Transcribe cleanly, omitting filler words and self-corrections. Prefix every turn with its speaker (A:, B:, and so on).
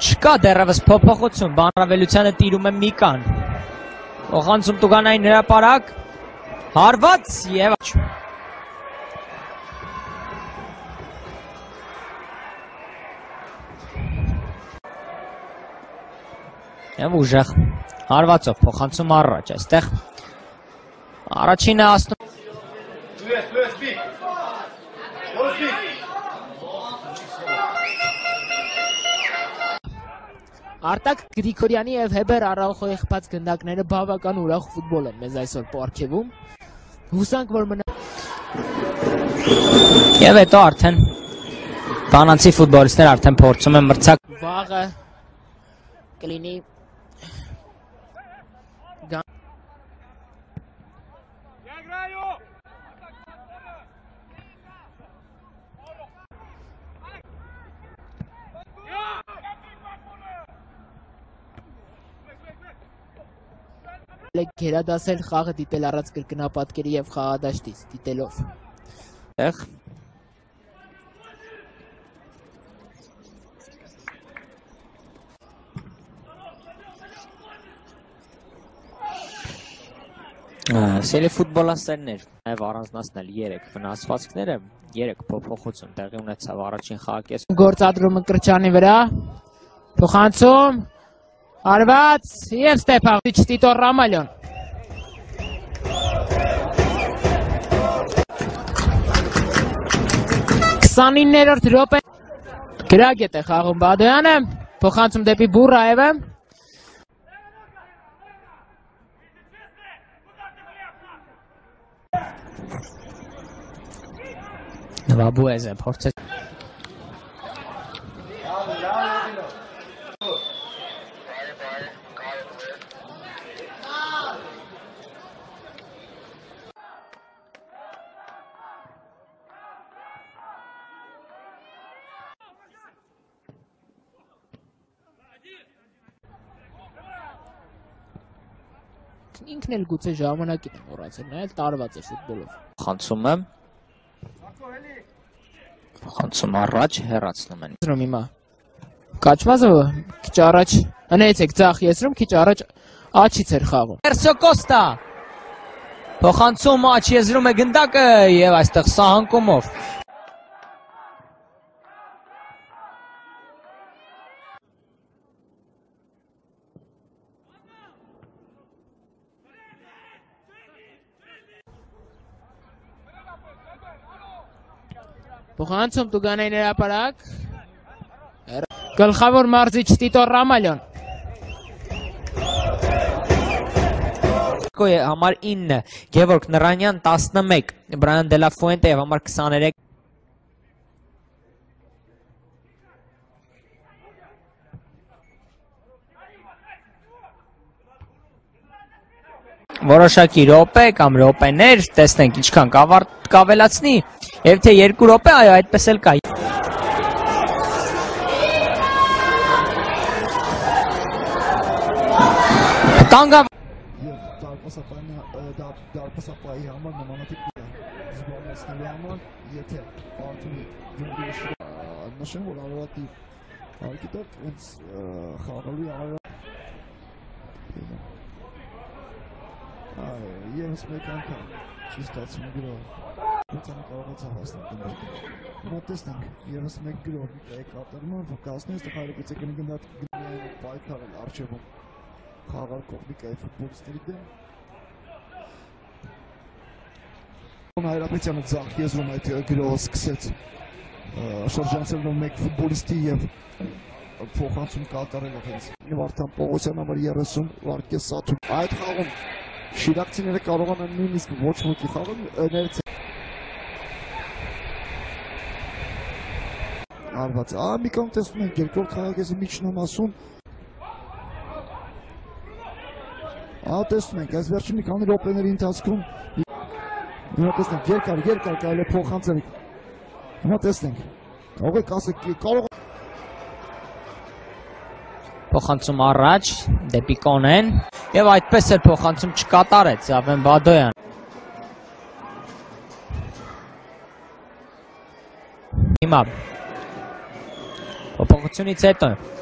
A: Չկա դեռևս փոփոխություն, բանավելությանը տիրում է Միկան։ Փոխանցում Տուգանային հրապարակ, հարված եւ Եվ ուժեղ հարվածով փոխանցում առաջ այստեղ առաջինը ասնում
B: Արտակ Գրիգորյանի եւ Հեբեր Արաուխոյի խփած գնդակները բավական ուրախ ֆուտբոլ են մեզ այսօր պարգևում։ Հուսանք որ մնա
A: Եվ հետո արդեն բանանցի ֆուտբոլիստներ արդեն փորձում են մրցակ
B: վաղը կլինի Գերադասել խաղը դիտել առանց կրկնապատկերի եւ խաղադաշտից դիտելով։
A: Եղ Սերի ֆուտբոլաստերներ նաև առանձնացնել 3 վնասվածքները, 3 փոփոխություն տեղի ունեցավ առաջին խաղակեսում։
B: Գործադրումը կրճանի վրա, փոխանցում, արված եւ Ստեփանովիչ Տիտո Ռամալյան։ Քսանիններորդ րոպե գրագետ է խաղում Բադոյանը, փոխանցում դեպի Բուրաևը։
A: Նվաբուեզը փորձեց
B: Ինքն էլ գուցե ժամանակին է մոռացել, նա էլ տարված է ֆուտբոլով։
A: Խանցում առաջ հեռացնում են։
B: Հիմա Կաչմազովը քիչ առաջ հնեցեք ցախ եսրում, քիչ առաջ աչից էր խաղում։
A: Սերսիո Կոստա փոխանցում աչ եզրում է գնդակը եւ այստեղ սահանկումով
B: Փոխանցում Տուգանային հրապարակ գլխավոր մարզիչ Տիտո Ռամալյան
A: համար 9 Գևորգ Նրանյան 11 Բրայան Դելա Ֆուենտե եւ համար 23 Որոշակի րոպե կամ րոպեներ տեսնենք ինչքան կավելացնի եւ թե 2 րոպե այո այդպես էլ կա Տանգա
C: Դարպասապայի համար նմանատիպ զբաղեցնելու համար եթե Արտուրի Գյումրիի նշեմ որ արարատի գիտեք հենց խաղալու Եվս մեկ անգամ չի ստացվում գրով Ուցանը կարողացա հասնել գնդակը Հիմա տեսնենք եվս մեկ գրով է կատարումը որ կասնի այստեղ հայրագիծը կնգնդատ պայքարել արջևում խաղալ կողմիկայի ֆուտբոլիստերի դեմ Հայրապետյանը ձախ եզրում այդ գրողը սկսեց շրջանցելով մեկ ֆուտբոլիստի և փոխանցում կատարելով հենց Վարդան Պողոսյան համար 30 Վարդգես Սաթուն այդ խաղում շիրակցիները կարող են նույնիսկ ոչ ոքի խաղում ներեցել արված մի կան տեսնում ենք երկրորդ խաղակեսի միջնամասում տեսնում ենք այս վերջի մի քանի րոպեների ընթացքում Հիմա տեսնենք, երկար կարելի է փոխանցել Հիմա տեսնենք, կարող եք ասեք, կարող
A: Փոխանցում առաջ, դեպի Կոնեն Եվ այդպես էլ փոխանցում չկատարեց Ավեն Բադոյան Հիմա Փոփոխությունից հետո